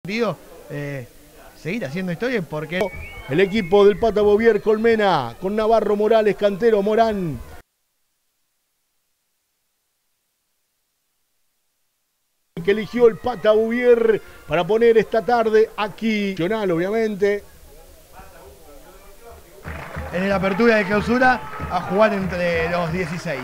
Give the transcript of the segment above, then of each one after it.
seguir haciendo historia porque el equipo del Pata Bouvier Colmena con Navarro, Morales, Cantero, Morán. Que eligió el Pata Bouvier para poner esta tarde aquí. Nacional, obviamente. En la apertura de clausura a jugar entre los 16.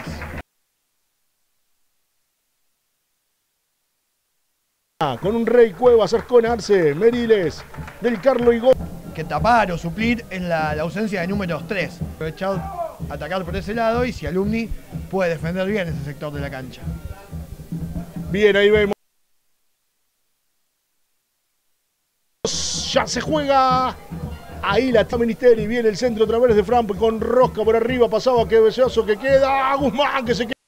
Con un Rey Cuevas, Arcón, Arce, Meriles, Del Carlo y Gol. Que tapar o suplir es la ausencia de números 3. Aprovechado atacar por ese lado y si Alumni puede defender bien ese sector de la cancha. Bien, ahí vemos. Ya se juega. Ahí la está Ministeri. Viene el centro otra vez de Fran con Rosca por arriba. Pasaba que Bellazo que queda. Guzmán que se queda.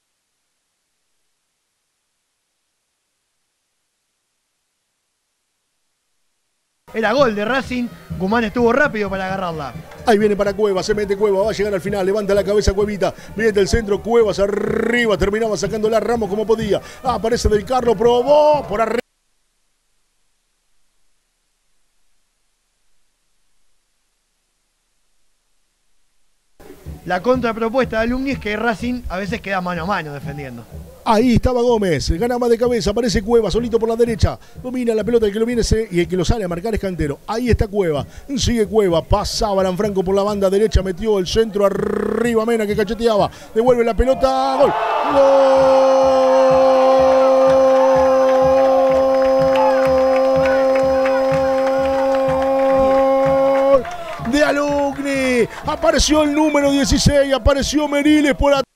Era gol de Racing. Guzmán estuvo rápido para agarrarla. Ahí viene para Cuevas, se mete Cuevas, va a llegar al final, levanta la cabeza Cuevita, viene del centro Cuevas arriba, terminaba sacándola Ramos como podía. Aparece Del Carlo, probó por arriba. La contrapropuesta de Alumni es que Racing a veces queda mano a mano defendiendo. Ahí estaba Gómez, gana más de cabeza, aparece Cueva, solito por la derecha, domina la pelota, el que lo viene y el que lo sale a marcar es Cantero. Ahí está Cueva, sigue Cueva, pasaba Lanfranco por la banda derecha, metió el centro arriba, Mena que cacheteaba, devuelve la pelota, gol. ¡Gol! De Alumni, apareció el número 16, apareció Meriles por atrás.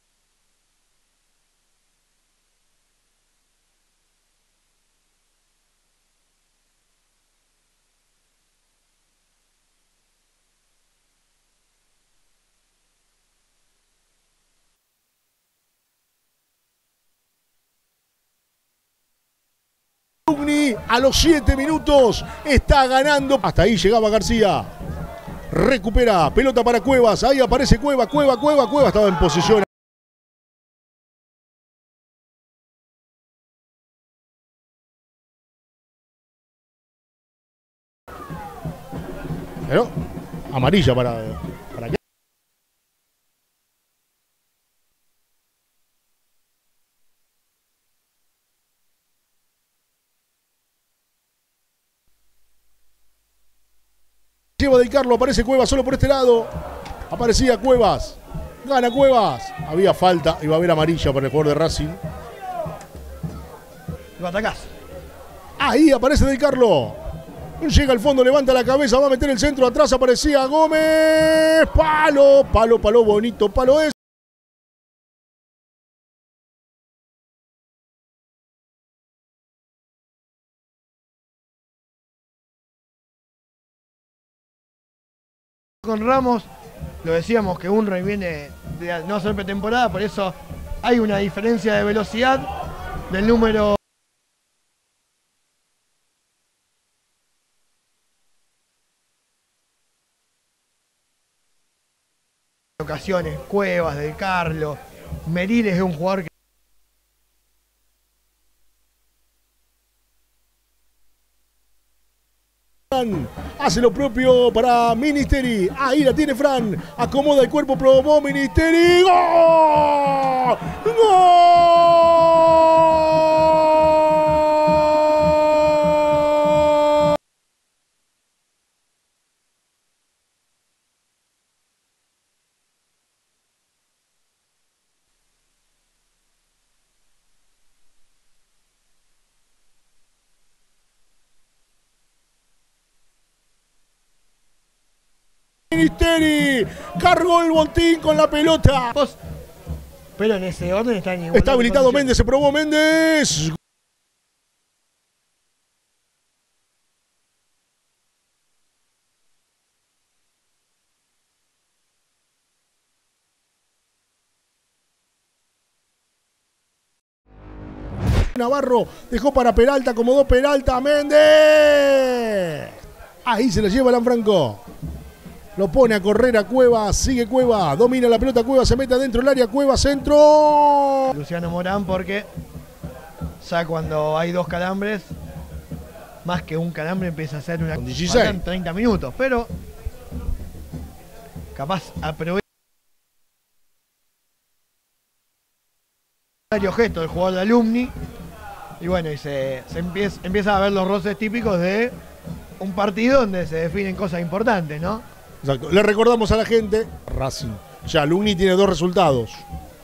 A los 7 minutos está ganando. Hasta ahí llegaba García. Recupera, pelota para Cuevas. Ahí aparece Cueva estaba en posición. Pero amarilla para qué. Lleva Del Carlo, aparece Cuevas solo por este lado. Aparecía Cuevas. Gana Cuevas. Había falta, iba a haber amarilla para el jugador de Racing. Lo atacás. Ahí aparece Del Carlo. Llega al fondo, levanta la cabeza, va a meter el centro. Atrás aparecía Gómez. Palo, bonito, palo es. Con Ramos, lo decíamos que Unruh viene de no hacer pretemporada, por eso hay una diferencia de velocidad del número. Ocasiones, Cuevas, Del Carlo, Meriles es un jugador que hace lo propio para Ministeri. Ahí la tiene Fran. Acomoda el cuerpo, probó Ministeri. ¡Gol! ¡Gol! Ministeri cargó el botín con la pelota. Pero en ese orden está en igualdad. Está habilitado Méndez, se probó Méndez. Navarro dejó para Peralta, acomodó Peralta, Méndez. Ahí se la lleva Lanfranco. Lo pone a correr a Cueva, sigue Cueva, domina la pelota Cueva, se mete adentro del área, Cueva, centro. Luciano Morán porque ya cuando hay dos calambres más que un calambre empieza a ser una... Con 16. Faltan 30 minutos, pero capaz aprovecha varios gestos del jugador de Alumni y bueno, y se empieza a ver los roces típicos de un partido donde se definen cosas importantes, ¿no? Exacto. Le recordamos a la gente, Racing, ya Alumni tiene 2 resultados.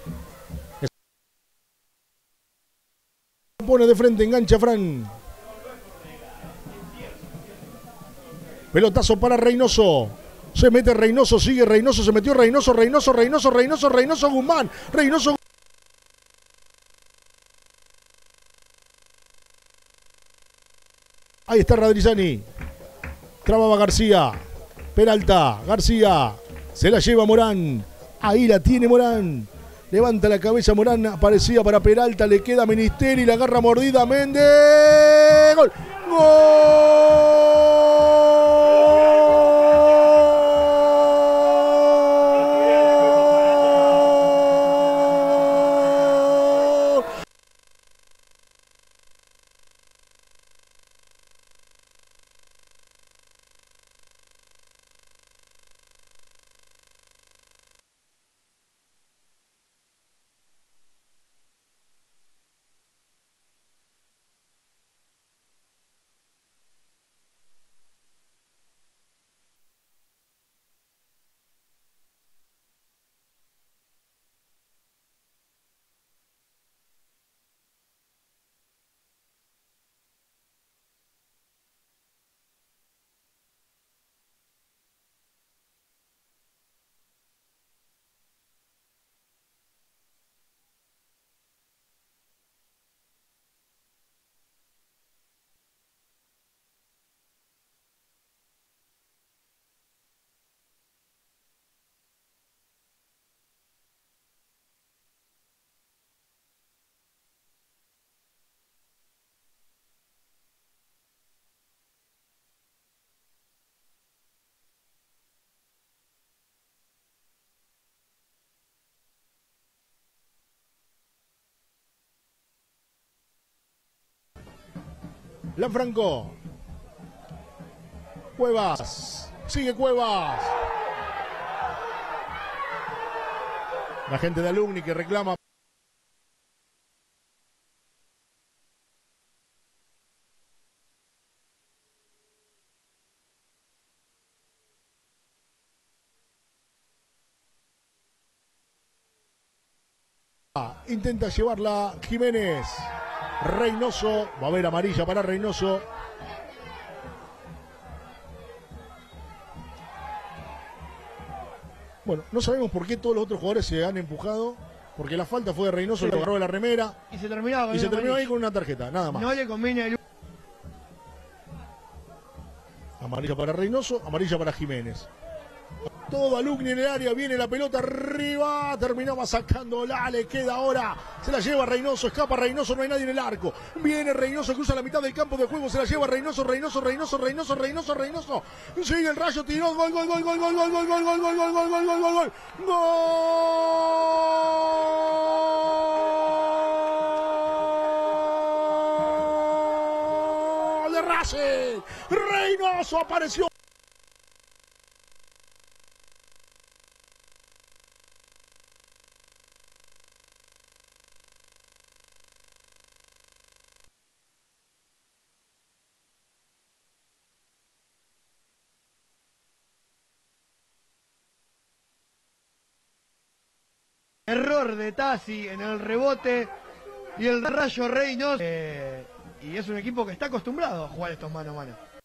Pone de frente, engancha Fran. Pelotazo para Reynoso. Se mete Reynoso, sigue Reynoso, se metió Reynoso, Guzmán. Reynoso. Ahí está Radrizani. Trababa García. Peralta, García. Se la lleva Morán. Ahí la tiene Morán. Levanta la cabeza Morán, aparecía para Peralta, le queda Ministeri, la agarra mordida Méndez. ¡Gol! ¡Gol! Lanfranco. Cuevas. Sigue Cuevas. La gente de Alumni que reclama. Intenta llevarla Jiménez. Reynoso. Va a haber amarilla para Reynoso. Bueno, no sabemos por qué todos los otros jugadores se han empujado. Porque la falta fue de Reynoso, sí, lo agarró de la remera. Y se terminó ahí con una tarjeta, nada más. No le conviene el... Amarilla para Reynoso, amarilla para Jiménez. Todo Alumni en el área, viene la pelota arriba, terminaba sacándola, le queda ahora, se la lleva Reynoso, escapa Reynoso, no hay nadie en el arco. Viene Reynoso, cruza la mitad del campo de juego, se la lleva Reynoso. Sigue el Rayo, tiró, gol. ¡Gol de Racing! Reynoso apareció. Error de Tassi en el rebote y el Rayo Reynoso. Y es un equipo que está acostumbrado a jugar estos mano a mano.